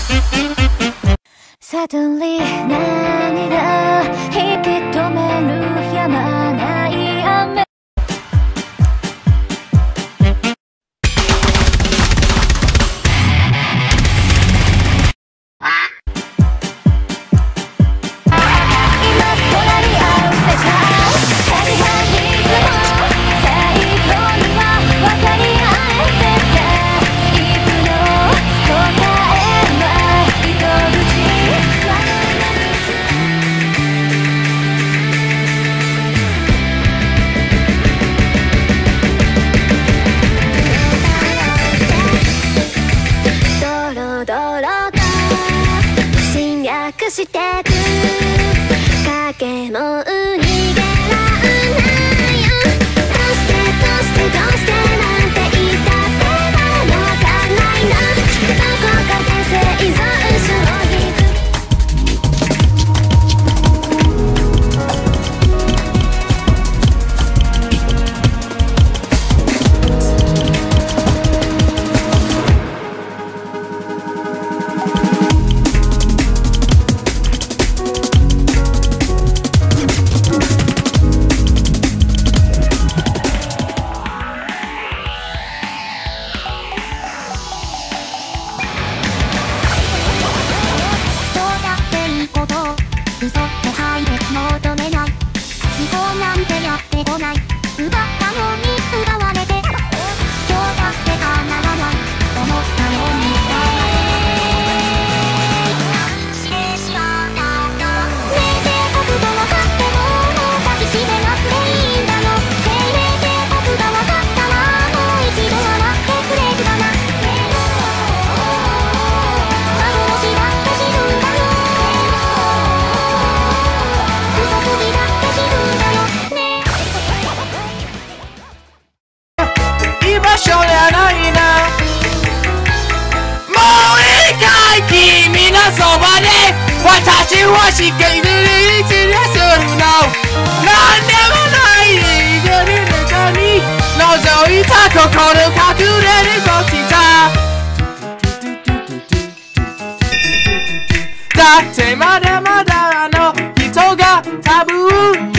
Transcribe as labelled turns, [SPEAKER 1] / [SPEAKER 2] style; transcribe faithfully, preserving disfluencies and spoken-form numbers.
[SPEAKER 1] Suddenly 涙引き止めるやまない雨してく影も逃げらんないよ。どうしてどうしてどうしてなんて言ったって誰もわかんないな。どこかで生存衝撃私はしっかり一日するのなんでもない家の中に覗いた心隠れるこちらだってまだまだあの人が多分